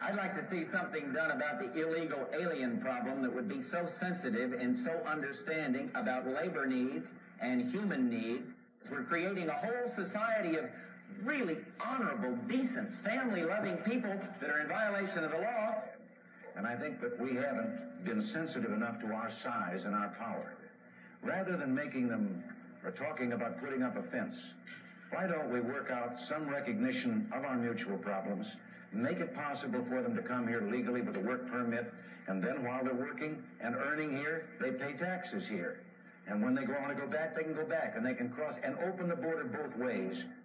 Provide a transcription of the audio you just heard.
I'd like to see something done about the illegal alien problem that would be so sensitive and so understanding about labor needs and human needs. We're creating a whole society of really honorable, decent, family-loving people that are in violation of the law. And I think that we haven't been sensitive enough to our size and our power. Rather than making them or talking about putting up a fence, why don't we work out some recognition of our mutual problems, make it possible for them to come here legally with a work permit, and then while they're working and earning here, they pay taxes here. And when they want to go back, they can go back, and they can cross and open the border both ways